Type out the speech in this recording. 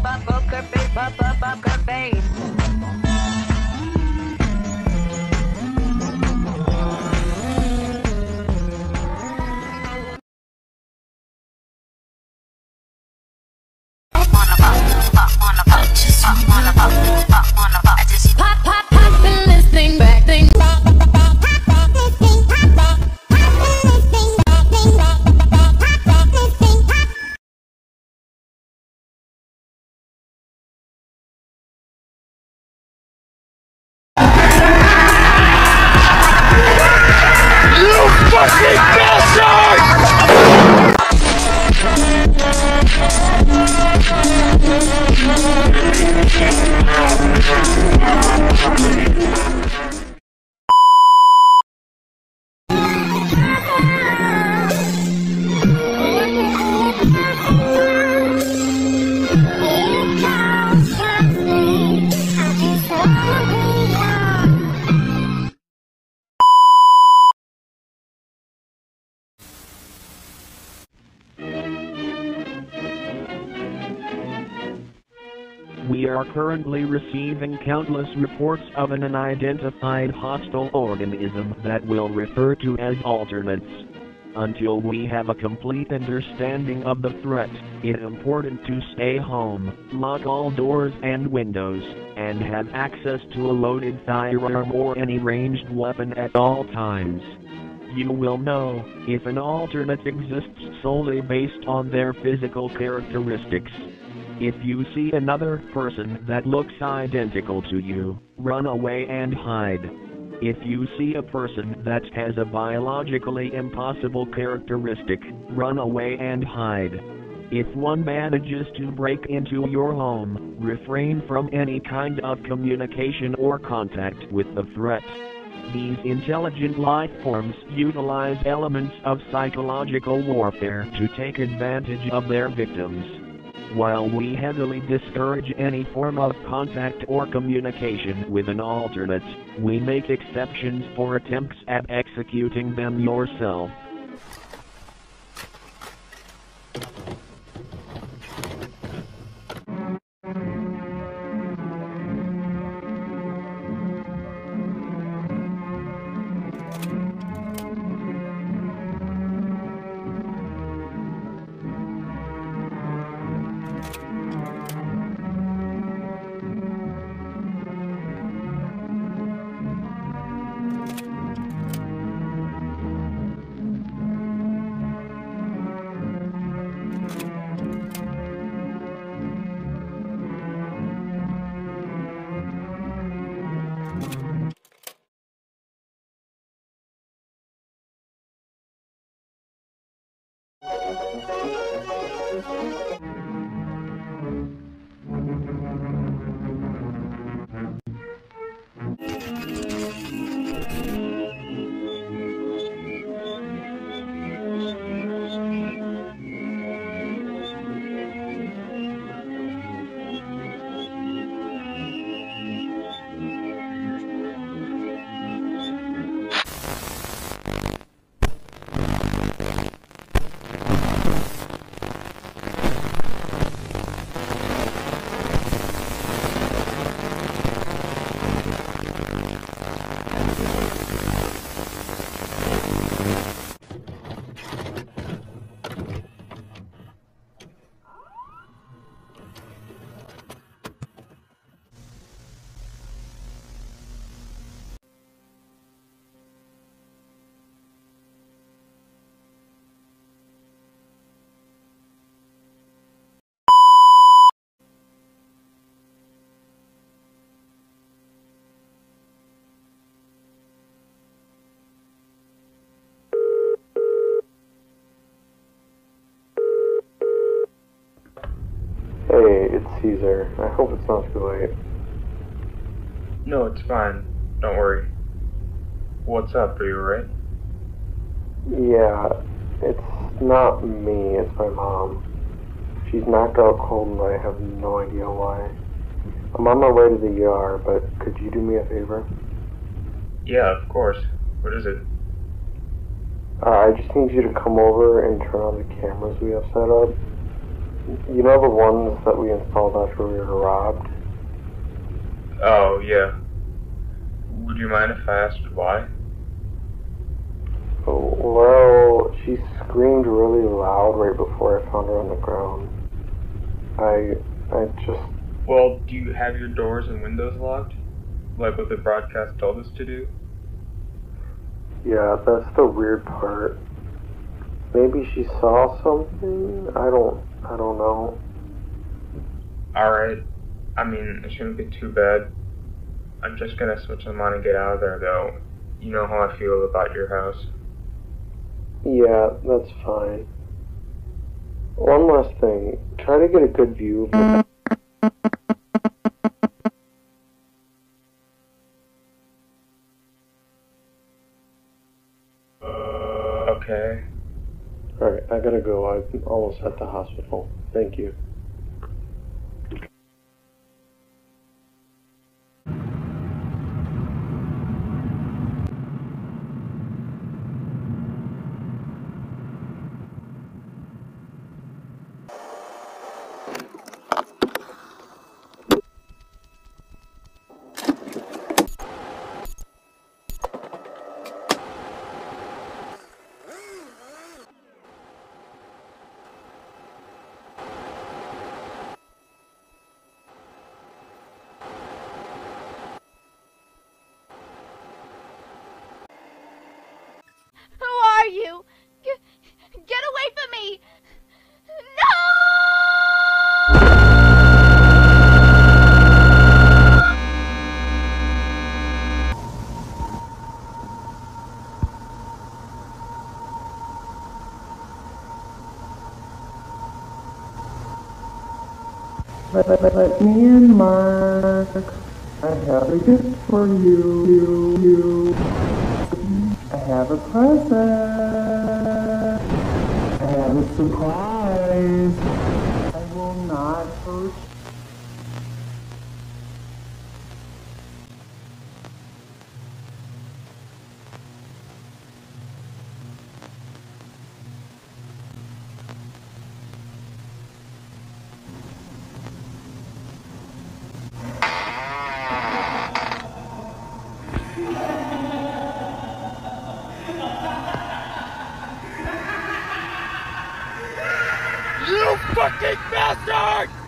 poker face. I just pop in this thing back thing. You fucking bastard! We are currently receiving countless reports of an unidentified hostile organism that we'll refer to as alternates. Until we have a complete understanding of the threat, it's important to stay home, lock all doors and windows, and have access to a loaded firearm or any ranged weapon at all times. You will know if an alternate exists solely based on their physical characteristics. If you see another person that looks identical to you, run away and hide. If you see a person that has a biologically impossible characteristic, run away and hide. If one manages to break into your home, refrain from any kind of communication or contact with the threat. These intelligent life forms utilize elements of psychological warfare to take advantage of their victims. While we heavily discourage any form of contact or communication with an alternate, we make exceptions for attempts at executing them yourself. Hey, it's Caesar. I hope it's not too late. No, it's fine. Don't worry. What's up? Are you alright? Yeah, it's not me, it's my mom. She's knocked out cold and I have no idea why. I'm on my way to the ER, but could you do me a favor? Yeah, of course. What is it? I just need you to come over and turn on the cameras we have set up. You know the ones that we installed after we were robbed? Oh, yeah. Would you mind if I asked why? Oh, well, she screamed really loud right before I found her on the ground. I just... Well, do you have your doors and windows locked? Like what the broadcast told us to do? Yeah, that's the weird part. Maybe she saw something? I don't know. Alright. I mean, it shouldn't be too bad. I'm just gonna switch them on and get out of there, though. You know how I feel about your house. Yeah, that's fine. One last thing. Try to get a good view of the... Okay. Alright, I gotta go. I'm almost at the hospital. Thank you. Who are you? Get away from me! No! Let me in, Mark. I have a gift for you. I have a present. I have a surprise. I will not hurt you. You fucking bastard!